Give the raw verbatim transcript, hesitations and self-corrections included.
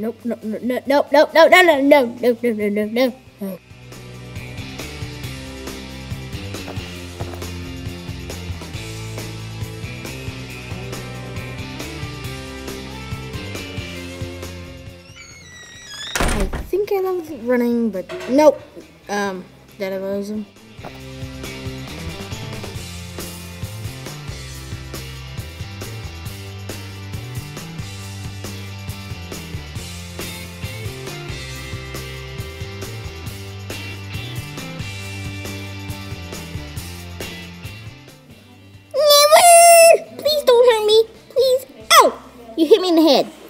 Nope, no, no, no, no, no, no, no, no, no, no, no, no, no, no. I think I love running, but nope. Um, did I lose him? Never! Please don't hurt me. Please. Ow! You hit me in the head.